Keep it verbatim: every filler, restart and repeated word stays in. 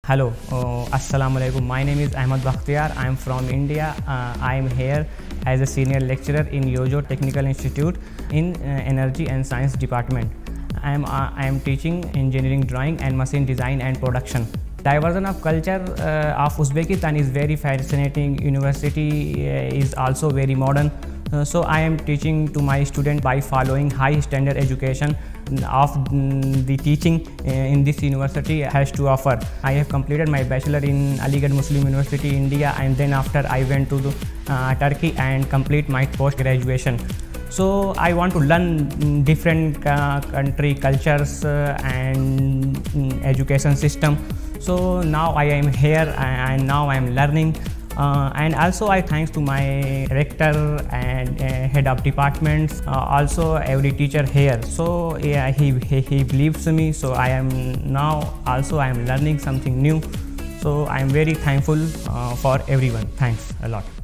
Hello, uh, Assalamu alaikum. My name is Ahmad Bakhtiyar. I am from India. Uh, I am here as a senior lecturer in Yojo Technical Institute in uh, Energy and Science Department. I am, uh, I am teaching engineering drawing and machine design and production. Diversion of culture uh, of Uzbekistan is very fascinating. University uh, is also very modern. Uh, so I am teaching to my students by following high standard education of mm, the teaching uh, in this university has to offer. I have completed my bachelor in Aligarh Muslim University, India, and then after I went to the, uh, Turkey and complete my post graduation. So I want to learn different uh, country cultures uh, and mm, education system. So now I am here and now I am learning. Uh, and also I thanks to my rector and uh, head of departments, uh, also every teacher here. So yeah, he, he, he believes in me. So I am now also I am learning something new. So I am very thankful uh, for everyone. Thanks a lot.